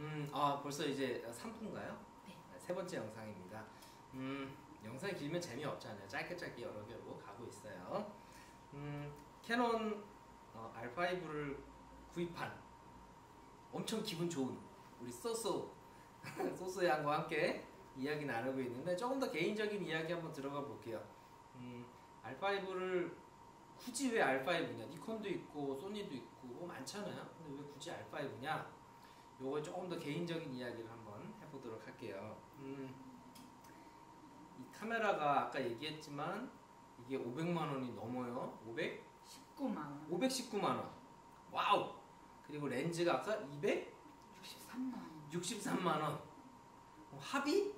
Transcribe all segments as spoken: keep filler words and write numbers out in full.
음, 아 벌써 이제 삼 분인가요? 네. 세 번째 영상입니다. 음, 영상이 길면 재미없잖아요. 짧게 짧게 여러 개로 가고 있어요. 음, 캐논 어, 알 파이브를 구입한 엄청 기분 좋은 우리 소소 소소 양과 함께 이야기 나누고 있는데 조금 더 개인적인 이야기 한번 들어가 볼게요. 음, 알 파이브를 굳이 왜 알 파이브냐? 니콘도 있고 소니도 있고 뭐 많잖아요. 근데 왜 굳이 알 파이브냐? 요거 조금 더 개인적인 이야기를 한번 해보도록 할게요. 음, 이 카메라가 아까 얘기했지만 이게 오백만 원이 넘어요. 오백? 십구만 원. 오백십구만 원. 와우! 그리고 렌즈가 아까 육십삼만 원. 이백육십삼만 원. 어, 합이?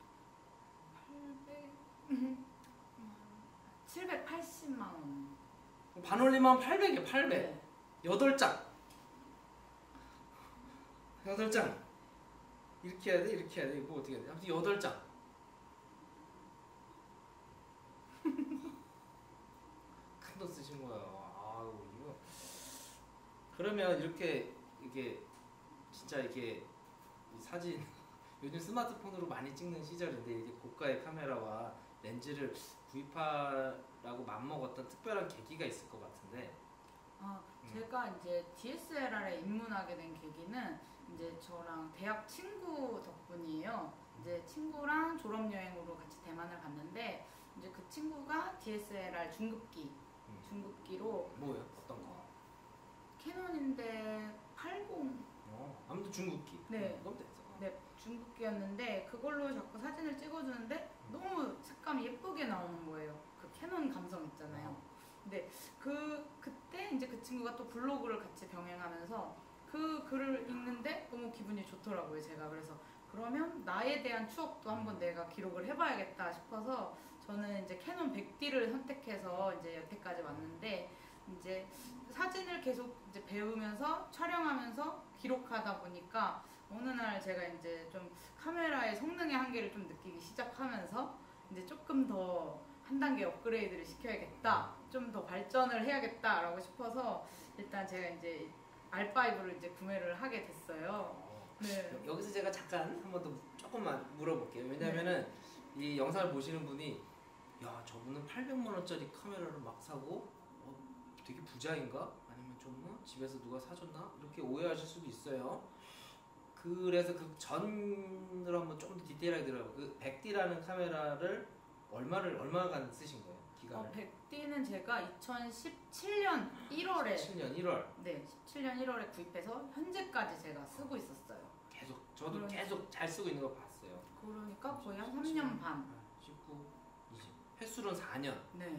팔백. 칠백팔십만 원. 반올림하면 팔백이에요. 팔백. 네. 여덟 장. 여덟 장. 이렇게 해야 돼, 이렇게 해야 돼. 이거 어떻게 해야 돼? 아무튼 여덟 장. 큰 돈 쓰신 거예요. 아우, 이거. 그러면 이렇게, 이게, 진짜 이게, 이 사진, 요즘 스마트폰으로 많이 찍는 시절인데, 이게 고가의 카메라와 렌즈를 구입하라고 맘먹었던 특별한 계기가 있을 것 같은데. 아, 음. 제가 이제 디에스엘알에 입문하게 된 계기는 이제 저랑 대학 친구 덕분이에요. 이제 친구랑 졸업여행으로 같이 대만을 갔는데 이제 그 친구가 디에스엘알 중급기, 음. 중급기로 뭐예요? 어떤 거? 캐논인데 팔십. 어, 아무튼 중국기. 네. 그럼 됐어. 네, 중급기였는데 그걸로 자꾸 사진을 찍어주는데 너무 색감이 예쁘게 나오는 거예요. 그 캐논 감성 있잖아요. 근데 그 그때 이제 그 친구가 또 블로그를 같이 병행하면서 그 글을 읽는데 너무 기분이 좋더라고요. 제가 그래서 그러면 나에 대한 추억도 한번 내가 기록을 해봐야겠다 싶어서 저는 이제 캐논 백 디를 선택해서 이제 여태까지 왔는데 이제 사진을 계속 이제 배우면서 촬영하면서 기록하다 보니까 어느 날 제가 이제 좀 카메라의 성능의 한계를 좀 느끼기 시작하면서 이제 조금 더 한 단계 업그레이드를 시켜야겠다, 좀 더 발전을 해야겠다라고 싶어서 일단 제가 이제 알 파이브를 이제 구매를 하게 됐어요. 네. 여기서 제가 잠깐 한 번 더 조금만 물어볼게요. 왜냐면은 네. 이 영상을 보시는 분이 야, 저분은 팔백만 원짜리 카메라를 막 사고 어, 되게 부자인가? 아니면 좀 뭐, 집에서 누가 사줬나? 이렇게 오해하실 수도 있어요. 그래서 그 전으로 한번 좀 더 디테일하게 들어요. 그 백 디라는 카메라를 얼마를 얼마간 쓰신 거예요? 기간을? 어, 백 디는 제가 이천십칠 년 일월에 십칠 년 일월. 네, 십칠 년 일월에 구입해서 현재까지 제가 쓰고 있었어요. 계속 저도 그러니까, 계속 잘 쓰고 있는 거 봤어요. 그러니까 거의 한 삼 년 반. 십구, 이십. 횟수로는 사 년. 네.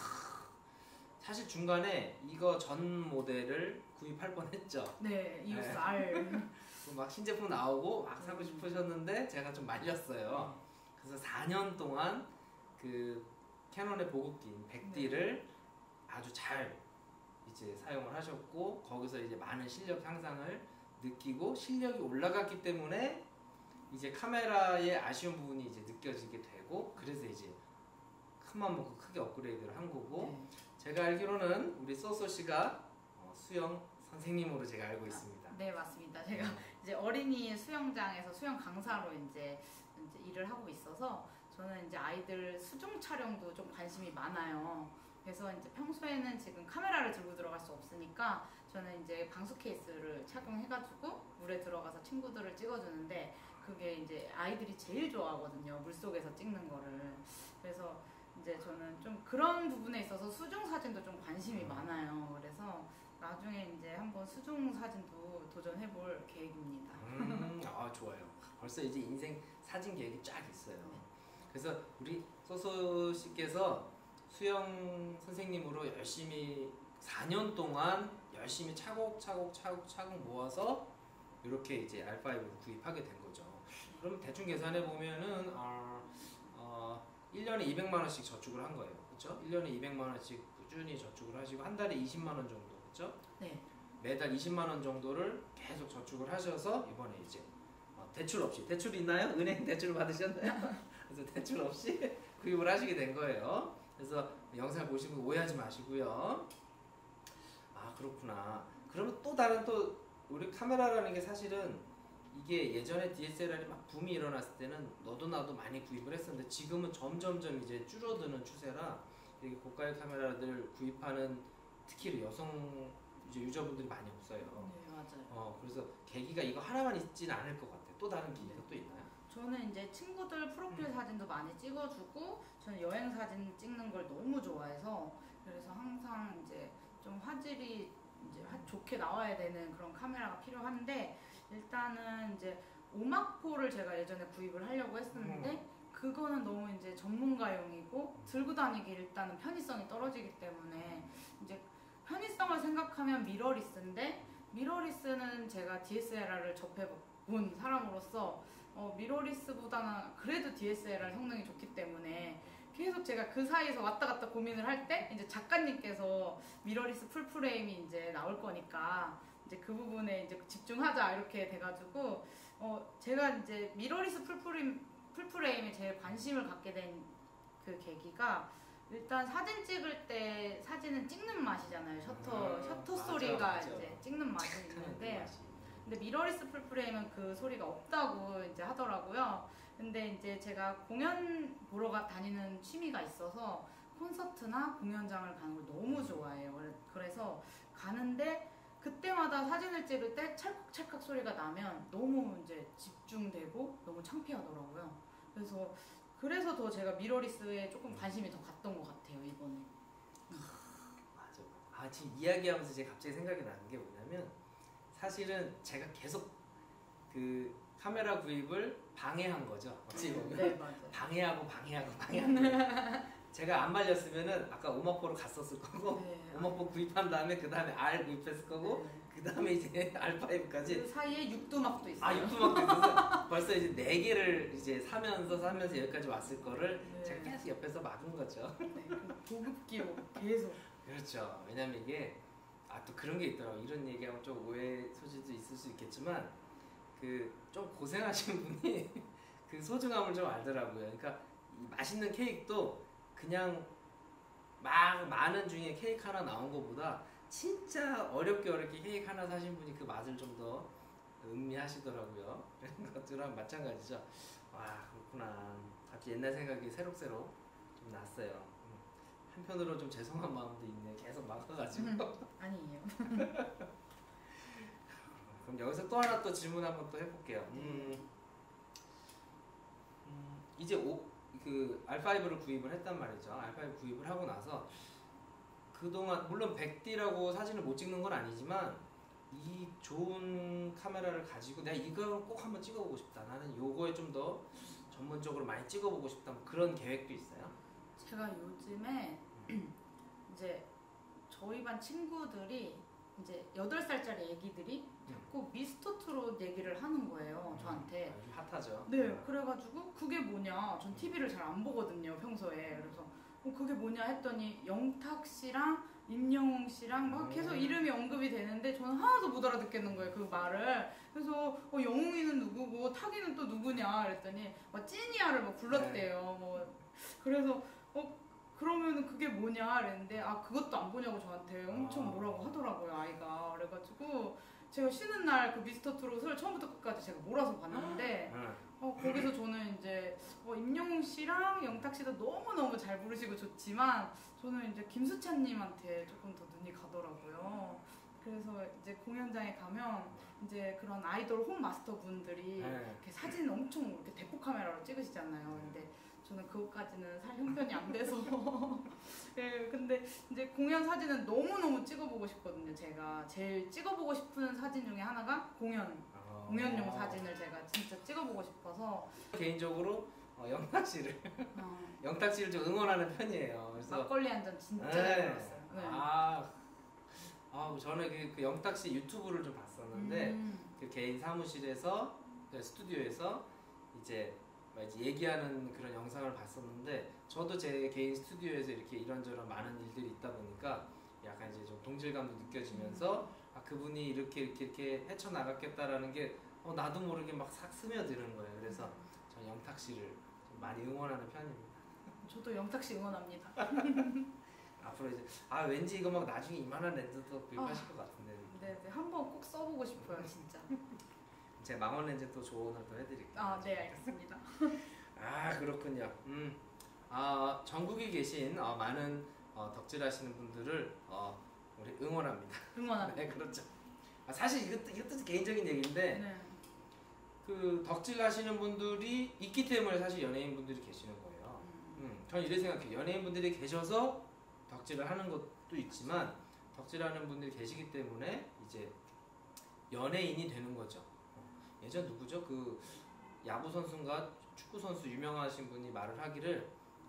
사실 중간에 이거 전 모델을 구입할 뻔했죠. 네, 이오스 네. R. 막 신제품 나오고 막 사고 싶으셨는데 제가 좀 말렸어요. 그래서 사 년 동안 그 캐논의 보급기인 백 디를 네. 아주 잘 이제 사용을 하셨고 거기서 이제 많은 실력 향상을 느끼고 실력이 올라갔기 때문에 이제 카메라의 아쉬운 부분이 이제 느껴지게 되고 그래서 이제 큰맘 먹고 크게 업그레이드를 한 거고 네. 제가 알기로는 우리 소소 씨가 수영 선생님으로 제가 알고 있습니다. 아, 네, 맞습니다. 제가 이제 어린이 수영장에서 수영 강사로 이제, 이제 일을 하고 있어서 저는 이제 아이들 수중 촬영도 좀 관심이 많아요. 그래서 이제 평소에는 지금 카메라를 들고 들어갈 수 없으니까 저는 이제 방수 케이스를 착용해가지고 물에 들어가서 친구들을 찍어주는데 그게 이제 아이들이 제일 좋아하거든요. 물속에서 찍는 거를. 그래서 이제 저는 좀 그런 부분에 있어서 수중 사진도 좀 관심이 많아요. 그래서 나중에 이제 한번 수중 사진도 도전해볼 계획입니다. 음, 아 좋아요. 벌써 이제 인생 사진 계획이 쫙 있어요. 네. 그래서 우리 소소 씨께서 수영 선생님으로 열심히 사 년 동안 열심히 차곡차곡 차곡차곡 모아서 이렇게 이제 알 파이브를 구입하게 된 거죠. 그럼 대충 계산해 보면은 어, 어, 일 년에 이백만 원씩 저축을 한 거예요. 그렇죠? 일 년에 이백만 원씩 꾸준히 저축을 하시고 한 달에 이십만 원 정도. 그렇죠? 네. 매달 이십만 원 정도를 계속 저축을 하셔서 이번에 이제 어, 대출 없이 대출 있나요? 은행 대출 받으셨나요? 그래서 대출 없이 구입을 하시게 된 거예요. 그래서 영상 보시고 오해하지 마시고요. 아 그렇구나. 그러면 또 다른 또 우리 카메라라는 게 사실은 이게 예전에 디에스엘알이 막 붐이 일어났을 때는 너도 나도 많이 구입을 했었는데 지금은 점점점 이제 줄어드는 추세라 이렇게 고가의 카메라들 구입하는 특히 여성 이제 유저분들이 많이 없어요. 네, 맞아요. 어 그래서 계기가 이거 하나만 있진 않을 것 같아요. 또 다른 계기가 또 있나요? 저는 이제 친구들 프로필 음. 사진도 많이 찍어주고 저는 여행 사진 찍는 걸 너무 좋아해서 그래서 항상 이제 좀 화질이 이제 화- 좋게 나와야 되는 그런 카메라가 필요한데 일단은 이제 오마포를 제가 예전에 구입을 하려고 했었는데 음. 그거는 너무 이제 전문가용이고 들고 다니기 일단은 편의성이 떨어지기 때문에 이제 편의성을 생각하면 미러리스인데 미러리스는 제가 디에스엘알을 접해본 사람으로서 어, 미러리스보다는 그래도 디에스엘알 성능이 좋기 때문에 계속 제가 그 사이에서 왔다 갔다 고민을 할 때 이제 작가님께서 미러리스 풀프레임이 이제 나올 거니까 이제 그 부분에 이제 집중하자 이렇게 돼가지고 어, 제가 이제 미러리스 풀프레임 풀프레임에 제일 관심을 갖게 된 그 계기가 일단 사진 찍을 때 사진은 찍는 맛이잖아요. 셔터 음, 셔터 맞아, 소리가 맞아. 이제 찍는 맛이 있는데 맛이. 근데 미러리스 풀프레임은 그 소리가 없다고 이제 하더라고요. 근데 이제 제가 공연 보러 가, 다니는 취미가 있어서 콘서트나 공연장을 가는 걸 너무 좋아해요. 그래- 그래서 가는데 그때마다 사진을 찍을 때 찰칵찰칵 소리가 나면 너무 이제 집중되고 너무 창피하더라고요. 그래서 그래서 더 제가 미러리스에 조금 관심이 더 갔던 것 같아요 이번에. 맞아. 아 지금 이야기하면서 제가 갑자기 생각이 나는 게 뭐냐면 사실은 제가 계속 그 카메라 구입을 방해한 거죠. 어찌 보면 네 맞아요. 방해하고 방해하고 방해하고 제가 안 말렸으면은 아까 오마포로 갔었을 거고 네, 오마포 구입한 다음에 그 다음에 R 구입했을 거고 네. 그 다음에 이제 알파이브까지 그 사이에 육두막도 있어요. 아 육두막도 있어서 벌써 이제 네 개를 이제 사면서 사면서 여기까지 왔을 거를 네. 제가 계속 옆에서 막은 거죠. 네, 그 보급기로 계속. 그렇죠. 왜냐면 이게 아 또 그런 게 있더라고. 이런 얘기하면 좀 오해 소지도 있을 수 있겠지만 그 좀 고생하신 분이 그 소중함을 좀 알더라고요. 그러니까 이 맛있는 케이크도 그냥 막 많은 중에 케이크 하나 나온 것보다 진짜 어렵게 어렵게 케이크 하나 사신 분이 그 맛을 좀 더 음미하시더라고요. 그런 것들랑 마찬가지죠. 와 그렇구나. 갑자기 옛날 생각이 새록새록 좀 났어요. 음. 한편으로 좀 죄송한 마음도 있네. 계속 막아가지고. 음, 아니에요. 그럼 여기서 또 하나 또 질문 한번 또 해볼게요. 음, 음, 이제 오, 그 알파이브를 구입을 했단 말이죠. 알파이브 구입을 하고 나서 그동안 물론 백 디라고 사진을 못 찍는 건 아니지만 이 좋은 카메라를 가지고 내가 이걸 꼭 한번 찍어보고 싶다. 나는 요거에 좀 더 전문적으로 많이 찍어보고 싶다. 뭐 그런 계획도 있어요? 제가 요즘에 이제 저희 반 친구들이 이제 여덟 살짜리 애기들이 자꾸 미스터 트롯 얘기를 하는 거예요 저한테. 아, 요즘 핫하죠. 네, 그래가지고 그게 뭐냐. 전 티비를 잘 안 보거든요 평소에. 그래서 어, 그게 뭐냐 했더니 영탁 씨랑 임영웅 씨랑 막 계속 음. 이름이 언급이 되는데 저는 하나도 못 알아듣겠는 거예요 그 말을. 그래서 어, 영웅이는 누구고 탁이는 또 누구냐 그랬더니 막 찐이야를 막 불렀대요. 뭐 그래서 어 그러면은 그게 뭐냐 그랬는데 아 그것도 안 보냐고 저한테 엄청 뭐라고 하더라고요 아이가. 그래가지고 제가 쉬는 날 그 미스터 트롯을 처음부터 끝까지 제가 몰아서 봤는데 응. 어, 거기서 저는 이제 어, 임영웅 씨랑 영탁 씨도 너무너무 잘 부르시고 좋지만 저는 이제 김수찬님한테 조금 더 눈이 가더라고요. 그래서 이제 공연장에 가면 이제 그런 아이돌 홈 마스터 분들이 네. 이렇게 사진 엄청 이렇게 대포 카메라로 찍으시잖아요. 근데 저는 그것까지는 살 형편이 안 돼서 예, 근데 이제 공연 사진은 너무너무 찍어보고 싶거든요. 제가 제일 찍어보고 싶은 사진 중에 하나가 공연 어. 공연용 사진을 제가 진짜 찍어보고 싶어서 개인적으로 어, 영탁 씨를 어, 영탁 씨를 좀 응원하는 편이에요. 그래서 막걸리 한 잔 진짜 네. 잘 먹었어요. 네. 아, 아 저는 그, 그 영탁 씨 유튜브를 좀 봤었는데 음, 그 개인 사무실에서 그 스튜디오에서 이제 막 이제 얘기하는 그런 영상을 봤었는데 저도 제 개인 스튜디오에서 이렇게 이런저런 많은 일들이 있다 보니까 약간 이제 좀 동질감도 느껴지면서 아 그분이 이렇게 이렇게 이렇게 헤쳐 나갔겠다라는 게 어, 나도 모르게 막 싹 스며드는 거예요. 그래서 전 영탁 씨를 좀 많이 응원하는 편입니다. 저도 영탁 씨 응원합니다. 앞으로 이제 아 왠지 이거 막 나중에 이만한 렌즈도 구입하실 것 같은데. 네, 네, 한번 꼭 써보고 싶어요, 진짜. 제 망원 렌즈 또 조언을 또 해드릴게요. 아, 네, 알겠습니다. 아, 그렇군요. 음, 아, 전국에 계신 어, 많은 어, 덕질하시는 분들을 어, 우리 응원합니다. 응원합니다. 네, 그렇죠. 아, 사실 이것도 이것도 개인적인 얘기인데 네. 그 덕질하시는 분들이 있기 때문에 사실 연예인분들이 계시는 거예요. 음. 음, 전 이렇게 생각해요. 연예인분들이 계셔서 덕질을 하는 것도 있지만 덕질하는 분들이 계시기 때문에 이제 연예인이 되는 거죠. 어, 예전 누구죠? 그 야구 선수인가 축구 선수 유명하신 분이 말을 하기를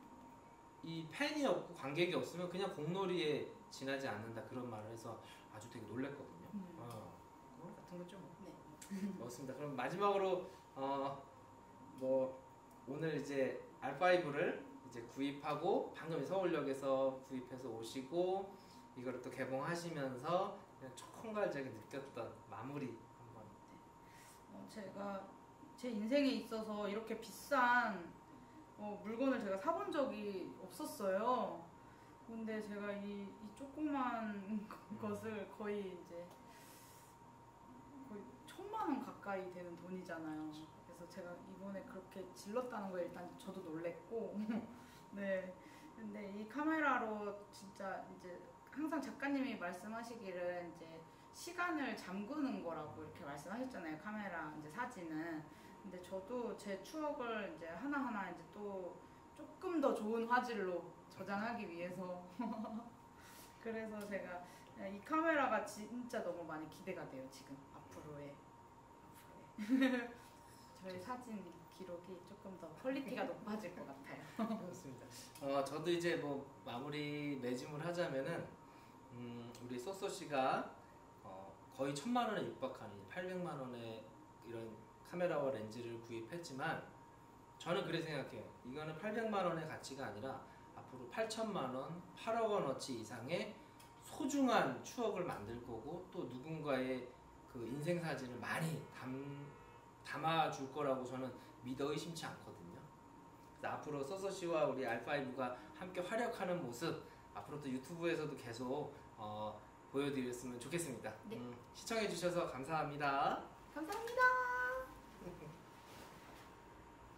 이 팬이 없고 관객이 없으면 그냥 공놀이에 지나지 않는다 그런 말을 해서 아주 되게 놀랬거든요. 음. 어, 그거 같은 거죠. 뭐. 네. 맞습니다. 그럼 마지막으로 어, 뭐 오늘 이제 알파이브를 이제 구입하고 방금 서울역에서 구입해서 오시고 이거를 또 개봉하시면서 그냥 총괄적인 느꼈던 마무리 한번. 어, 제가 제 인생에 있어서 이렇게 비싼 어, 물건을 제가 사본 적이 없었어요. 근데 제가 이, 이 조그만 것을 거의 이제 거의 천만 원 가까이 되는 돈이잖아요. 그래서 제가 이번에 그렇게 질렀다는 거에 일단 저도 놀랬고 네. 근데 이 카메라로 진짜 이제 항상 작가님이 말씀하시기를 이제 시간을 잠그는 거라고 이렇게 말씀하셨잖아요. 카메라 이제 사진은. 근데 저도 제 추억을 이제 하나하나 이제 또 조금 더 좋은 화질로 저장하기 위해서 그래서 제가 이 카메라가 진짜 너무 많이 기대가 돼요. 지금 앞으로의 앞으로의 저희 사진 기록이 조금 더 퀄리티가 높아질 것 같아요. 그렇습니다. 어, 저도 이제 뭐 마무리 매짐을 하자면은 음, 우리 쏘쏘 씨가 어, 거의 천만 원에 육박하는 팔백만 원의 이런 카메라와 렌즈를 구입했지만 저는 그렇게 생각해요. 이거는 팔백만 원의 가치가 아니라 앞으로 팔천만 원, 팔억 원어치 이상의 소중한 추억을 만들 거고 또 누군가의 그 인생 사진을 많이 담, 담아줄 거라고 저는 믿어 의심치 않거든요. 그래서 앞으로 쏘쏘 씨와 우리 알파이브가 함께 활약하는 모습 앞으로 또 유튜브에서도 계속 어, 보여드렸으면 좋겠습니다. 네. 음, 시청해주셔서 감사합니다. 감사합니다.